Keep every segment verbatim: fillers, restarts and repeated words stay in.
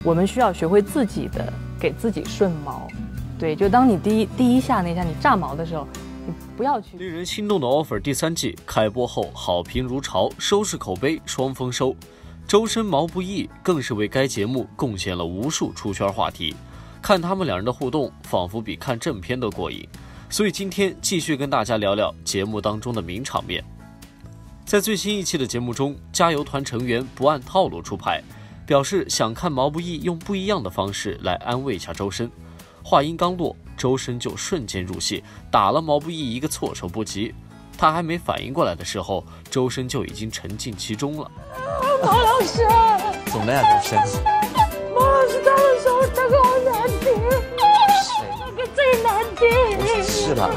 我们需要学会自己的给自己顺毛。对，就当你第一第一下那下你炸毛的时候，你不要去。 令人心动的 offer 第三季开播后好评如潮，收视口碑双丰收。周深毛不易更是为该节目贡献了无数出圈话题，看他们两人的互动仿佛比看正片都过瘾。所以今天继续跟大家聊聊节目当中的名场面。在最新一期的节目中，加油团成员不按套路出牌，表示想看毛不易用不一样的方式来安慰一下周深。话音刚落，周深就瞬间入戏，打了毛不易一个措手不及。他还没反应过来的时候，周深就已经沉浸其中了。 毛老师， 怎么了呀，周深？ 毛老师他的手这个好难听，那个最难听。 是吧？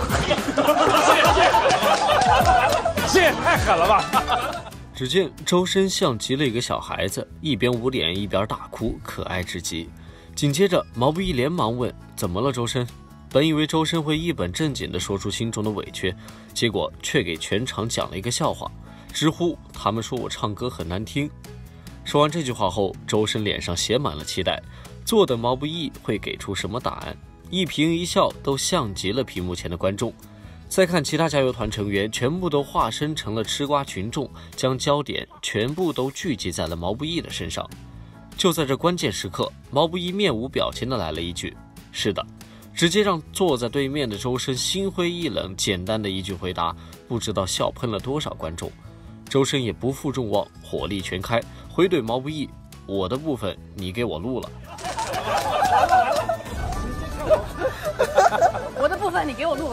这也太狠了吧！ 只见周深像极了一个小孩子，一边捂脸一边大哭，可爱至极。紧接着毛不易连忙问：怎么了周深？本以为周深会一本正经地说出心中的委屈，结果却给全场讲了一个笑话，直呼他们说我唱歌很难听。说完这句话后，周深脸上写满了期待，坐等毛不易会给出什么答案。一颦一笑都像极了屏幕前的观众。再看其他加油团成员，全部都化身成了吃瓜群众，将焦点全部都聚集在了毛不易的身上。就在这关键时刻，毛不易面无表情地来了一句：是的，直接让坐在对面的周深心灰意冷。简单的一句回答，不知道笑喷了多少观众。周深也不负众望，火力全开，回怼毛不易：我的部分你给我录了。 我的部分你给我录了。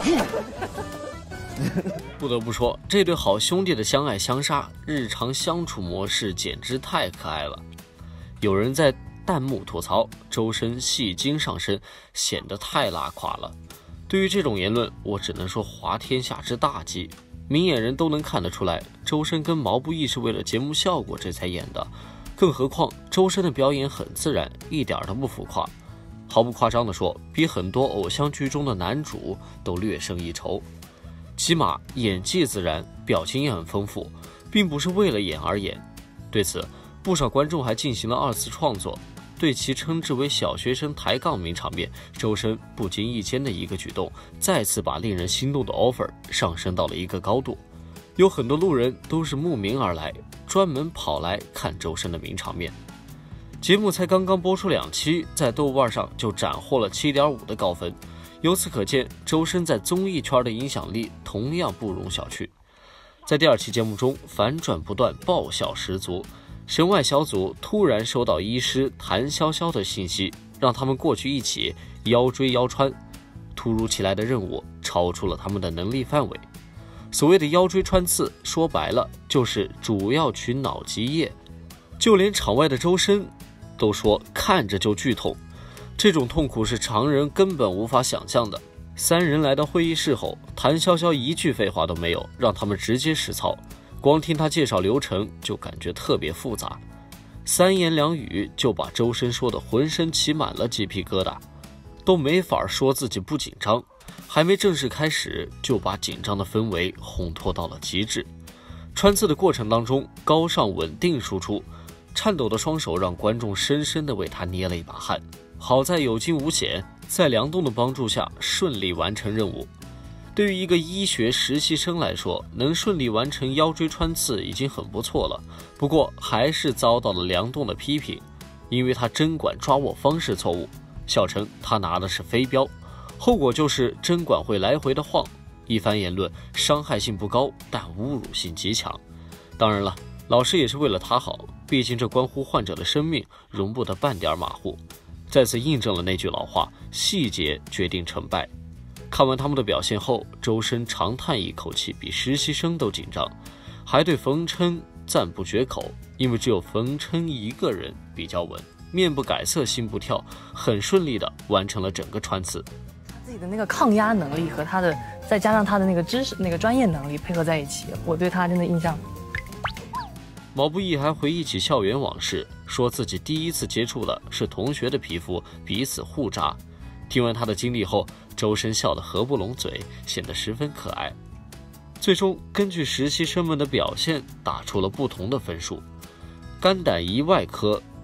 不得不说，这对好兄弟的相爱相杀，日常相处模式简直太可爱了。有人在弹幕吐槽周深戏精上身，显得太拉垮了。对于这种言论，我只能说滑天下之大稽。明眼人都能看得出来，周深跟毛不易是为了节目效果这才演的，更何况周深的表演很自然，一点都不浮夸。毫不夸张地说，比很多偶像剧中的男主都略胜一筹。起码演技自然，表情也很丰富，并不是为了演而演。对此，不少观众还进行了二次创作，对其称之为小学生抬杠名场面，周深不经意间的一个举动，再次把令人心动的 offer 上升到了一个高度。有很多路人都是慕名而来，专门跑来看周深的名场面。节目才刚刚播出两期，在豆瓣上就斩获了 七点五 的高分。由此可见，周深在综艺圈的影响力同样不容小觑。在第二期节目中，反转不断，爆笑十足。神外小组突然收到医师谭潇潇的信息，让他们过去一起腰椎腰穿。突如其来的任务超出了他们的能力范围。所谓的腰椎穿刺，说白了就是主要取脑脊液。就连场外的周深都说看着就剧痛，这种痛苦是常人根本无法想象的。三人来到会议室后，谭潇潇一句废话都没有，让他们直接实操。光听他介绍流程就感觉特别复杂，三言两语就把周深说的浑身起满了鸡皮疙瘩，都没法说自己不紧张。还没正式开始就把紧张的氛围烘托到了极致。穿刺的过程当中，高尚稳定输出，颤抖的双手让观众深深地为他捏了一把汗。好在有惊无险，在梁栋的帮助下顺利完成任务。对于一个医学实习生来说，能顺利完成腰椎穿刺已经很不错了。不过还是遭到了梁栋的批评，因为他针管抓握方式错误，笑称他拿的是飞镖，后果就是针管会来回的晃。一番言论伤害性不高，但侮辱性极强。当然了，老师也是为了他好，毕竟这关乎患者的生命，容不得半点马虎。再次印证了那句老话，细节决定成败。看完他们的表现后，周深长叹一口气，比实习生都紧张，还对冯琛赞不绝口，因为只有冯琛一个人比较稳，面不改色心不跳，很顺利地完成了整个穿刺。 自己的那个抗压能力和他的，再加上他的那个知识、那个专业能力配合在一起，我对他真的印象。 毛不易还回忆起校园往事，说自己第一次接触的是同学的皮肤，彼此互扎。听完他的经历后，周深笑得合不拢嘴，显得十分可爱。最终根据实习生们的表现打出了不同的分数。肝胆胰外科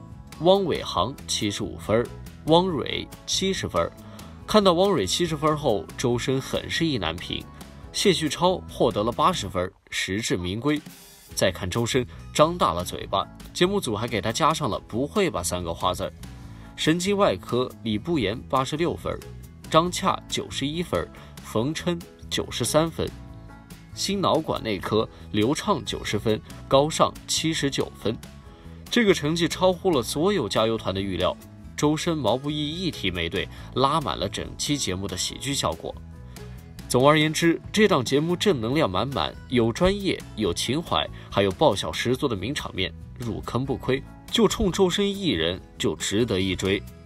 汪伟航七十五分，汪蕊七十分。看到汪蕊七十分后，周深很是意难平。谢旭超获得了八十分，实至名归。再看周深，张大了嘴巴，节目组还给他加上了不会吧三个花字。神经外科李不言八十六分，张洽九十一分，冯琛九十三分。心脑管内科刘畅九十分，高尚七十九分。这个成绩超乎了所有加油团的预料，周深毛不易一题没对，拉满了整期节目的喜剧效果。总而言之，这档节目正能量满满，有专业，有情怀，还有爆笑十足的名场面，入坑不亏，就冲周深一人就值得一追。